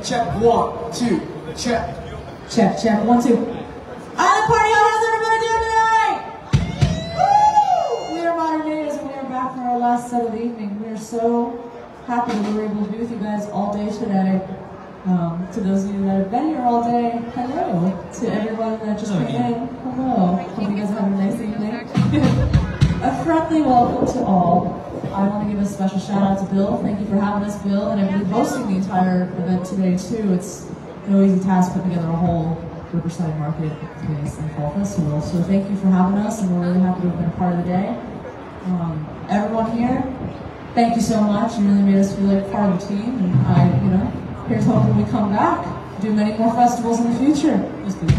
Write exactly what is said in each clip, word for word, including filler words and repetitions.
Check one, two, check. Check, check, one, two. Island Party, how is everybody doing tonight? Woo! We are Modern Natives and we are back for our last set of the evening. We are so happy that we were able to be with you guys all day today. Um, to those of you that have been here all day, hello. To everyone that just came in, hello. Hope you guys are having a nice evening. A friendly welcome to all. I want to give a special shout out to Bill. Thank you for having us, Bill, and I've been hosting the entire event today too. It's no easy task putting together a whole Riverside Marketplace and Fall Festival. So thank you for having us, and we're really happy to have been a part of the day. Um, everyone here, thank you so much. You really made us feel like part of the team, and I, you know, here's hoping we come back, do many more festivals in the future. Just kidding.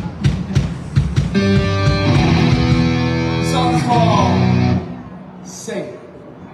The song's called Say It.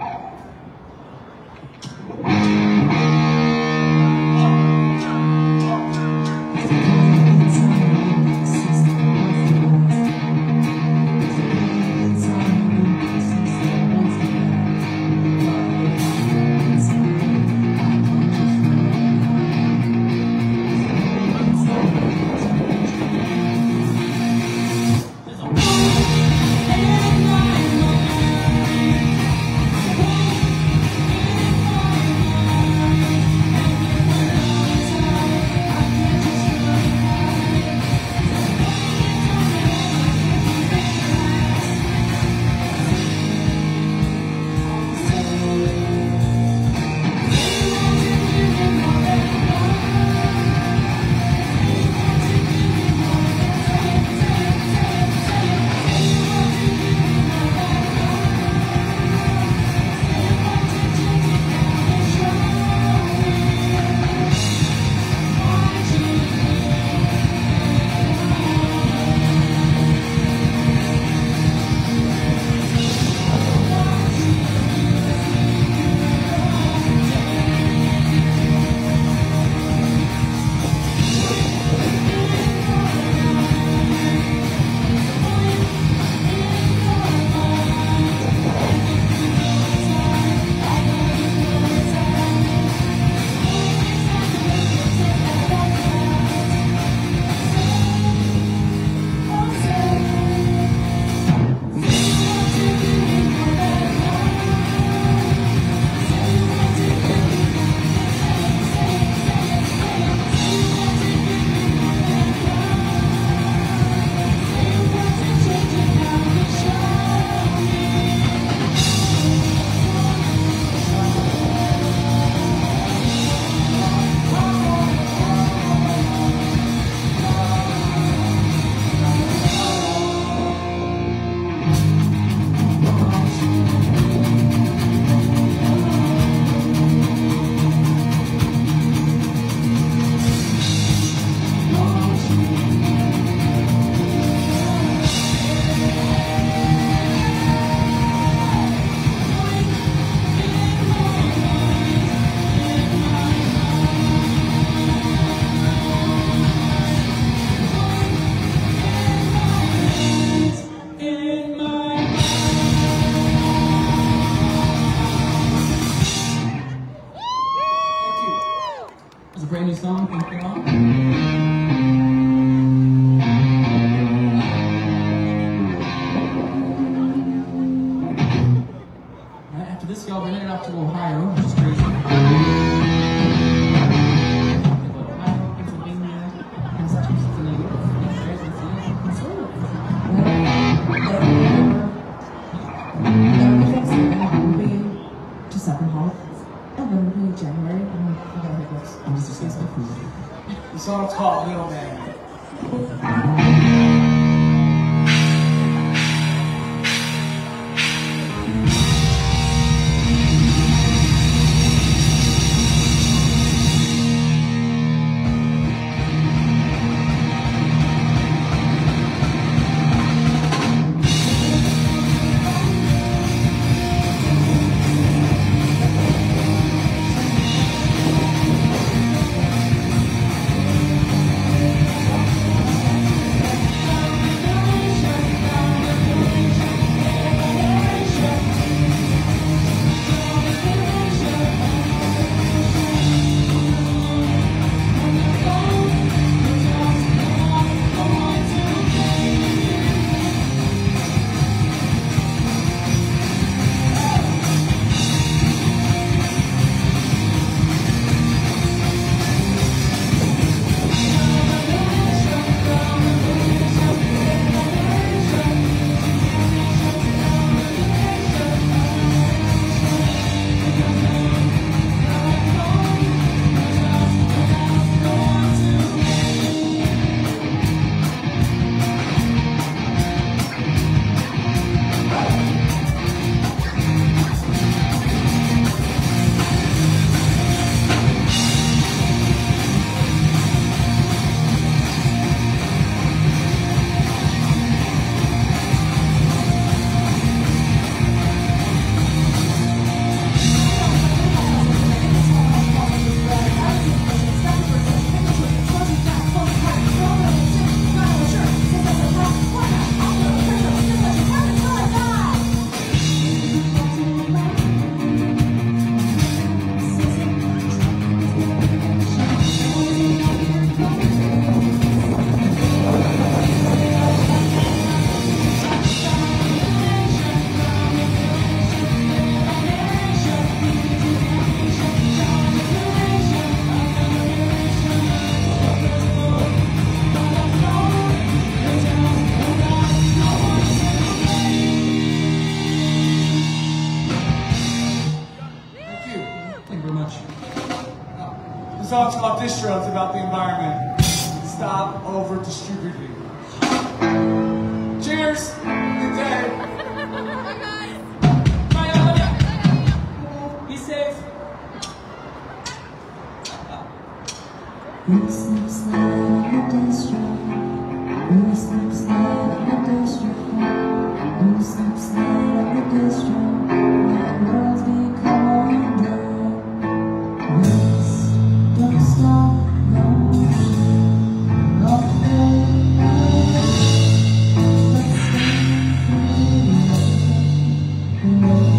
Brand new song, thank you all. Right, after this, y'all, we're headed off to Ohio, which is crazy. Ohio, Pennsylvania, Massachusetts, and New York. Just up in Hall. And then we'll be January. I'm just discussing food. The song's called Little Man. song's called Distro. It's about the environment. Stop over distributing. Cheers. Good day. Bye, guys. Be safe. Who sleeps there on the distro? Who sleeps there on the distro? Who sleeps there on the distro? My world's become dead. Rest, don't stop, no shame, no pain, no pain. Let's stay free.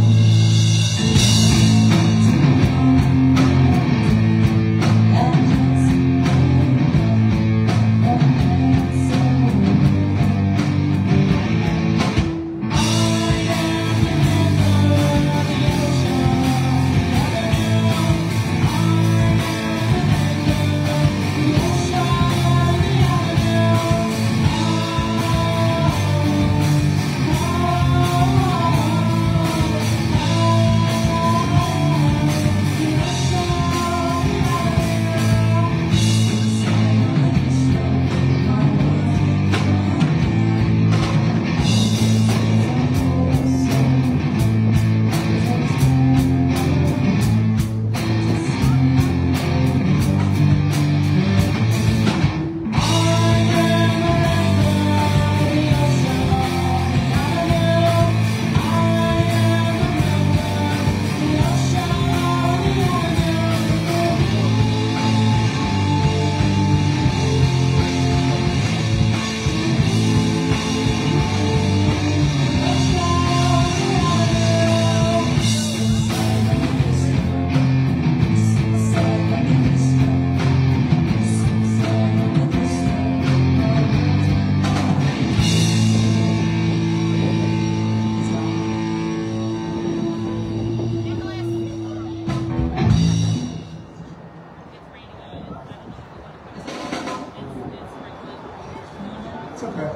It's okay.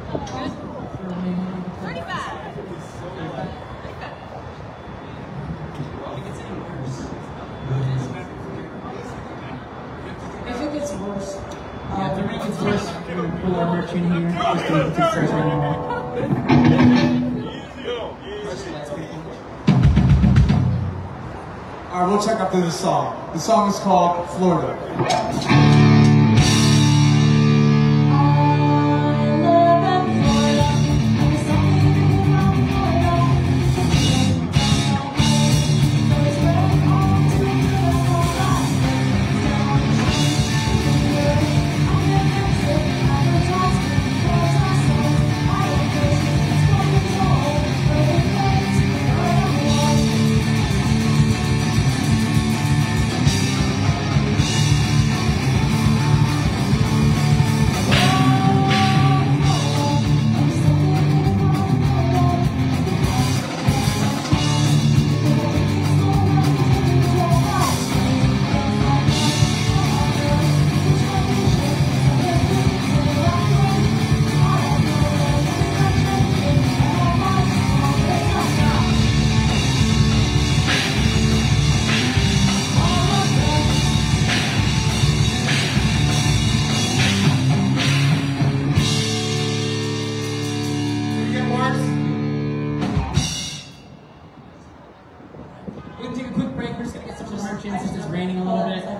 thirty-five. If it gets worse, Yeah, if the rain gets worse, we'll pull our merch in here. Just do it to start raining more. All right, we'll check after this song. The song is called Florida. We can take a quick break. We're just going to get some merch in since it's raining a little bit.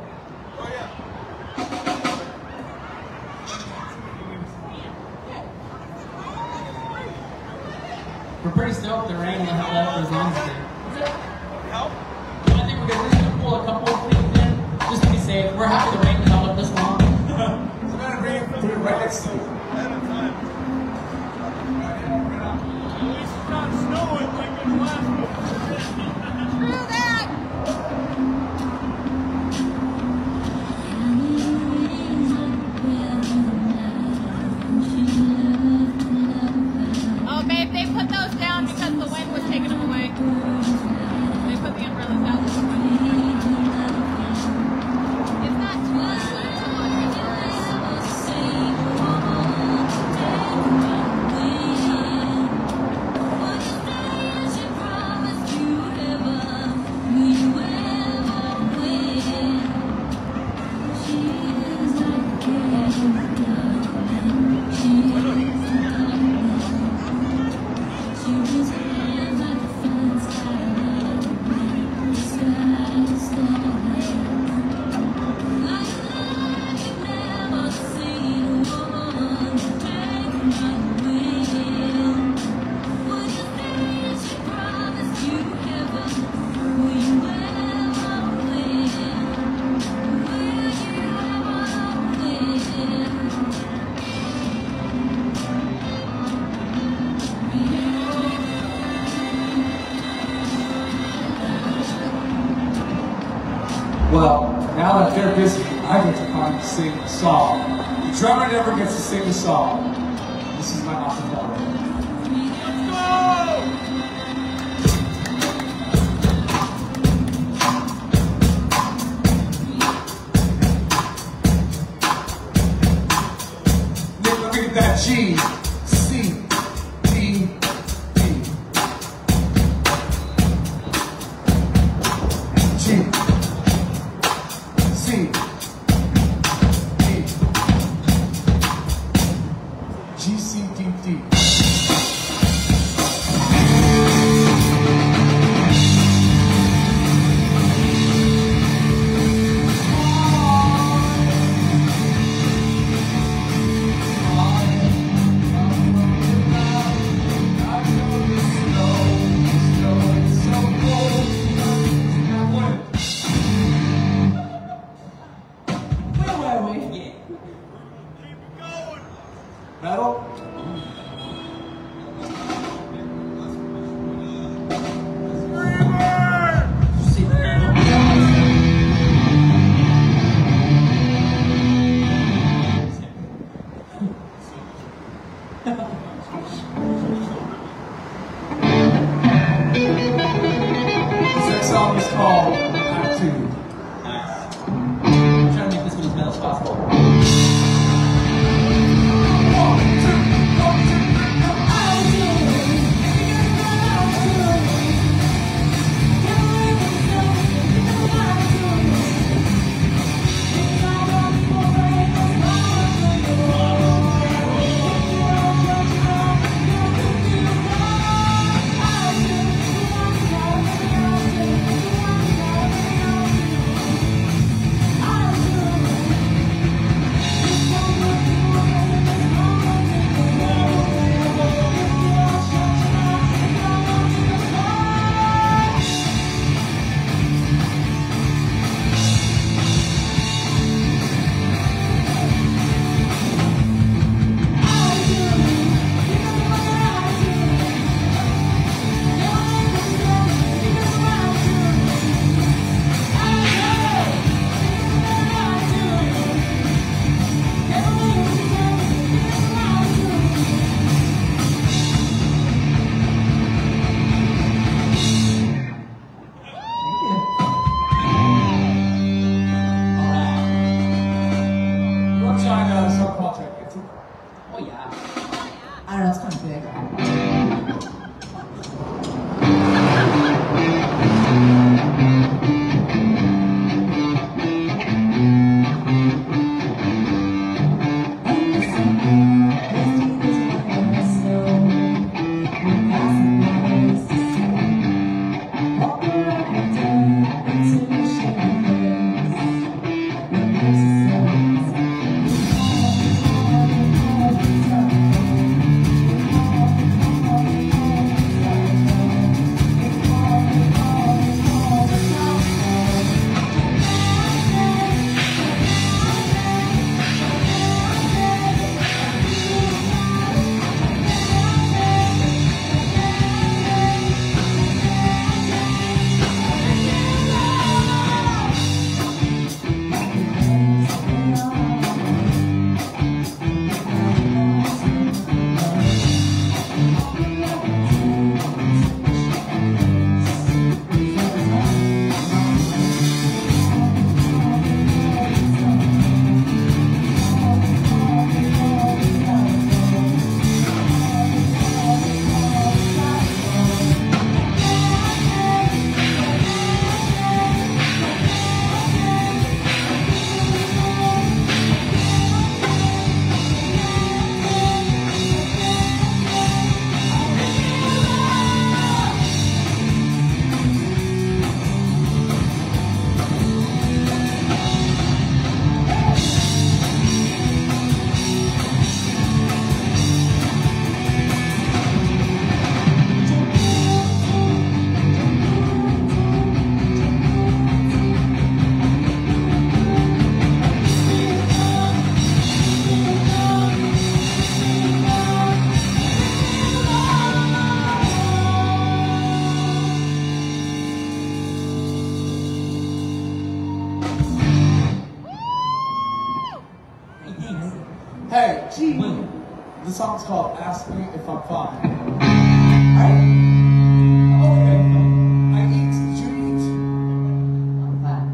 We're pretty stoked the rain will help out as long as it did. Help? I think we're going to pull a couple of things in just to be safe. We're happy the rain held up this long. It's gonna rain put it right next to you. At a time. At least it's not snowing like in the last one. Screw that! Oh, babe, they put those down because the wind was taking them away. They put the umbrellas down. It's not too much. now that they're busy, I get to finally sing a song. The drummer never gets to sing a song. This is my acapella. Nick, let me get that G, C, D, D. G, C, D, G, C, D, D. Metal? This next song is called Attitude. Nice. I'm trying to make this one as metal as possible. Oh yeah. I don't know, it's kind of big. Thank song's called Ask Me If I'm Fine. Right? Okay. I eat. Did you eat? I'm fine.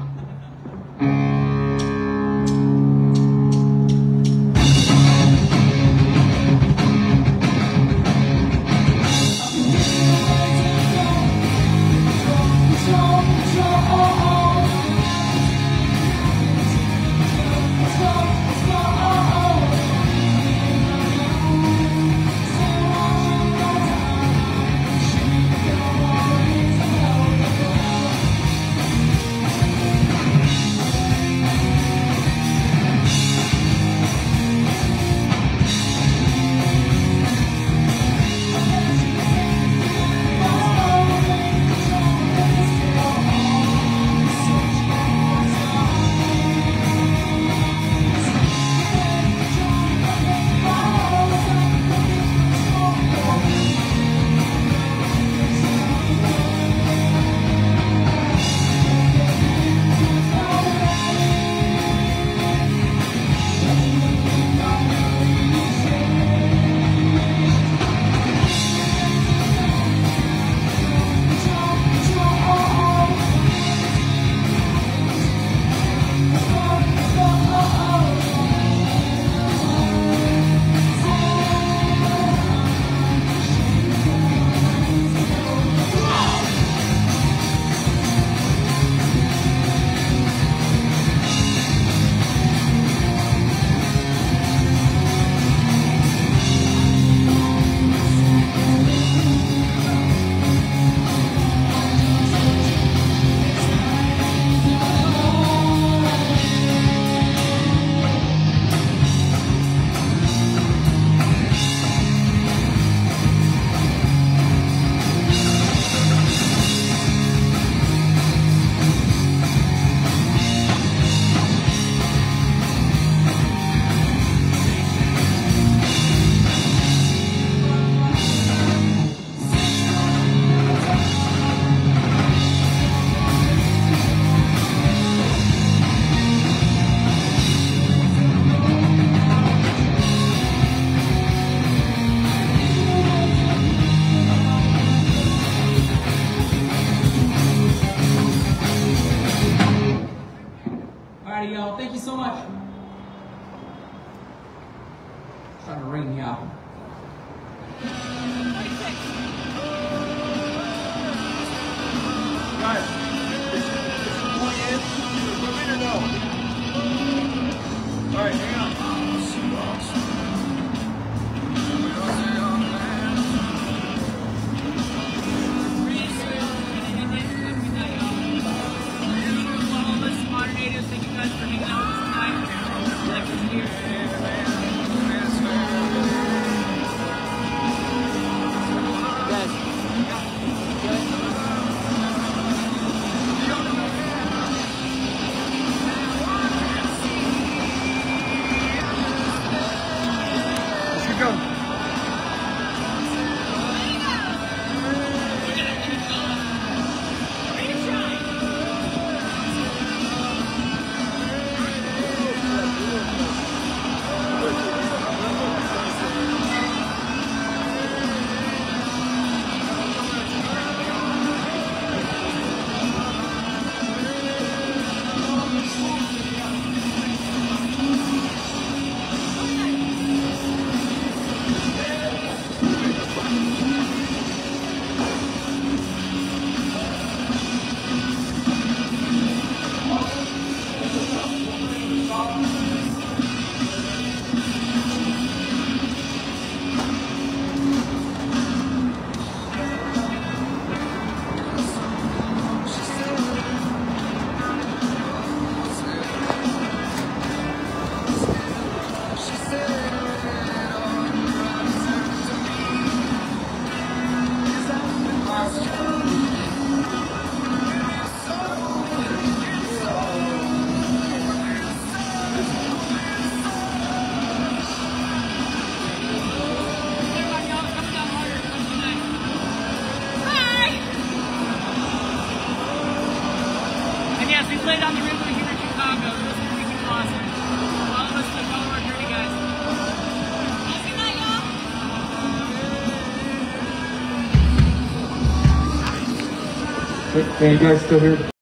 Alrighty, y'all. Thank you so much. It's starting to rain, y'all. Guys, is is it going in? Is it equipment or no? All right, hang on. Thank you guys for hanging out with us tonight. Next Can you guys still hear?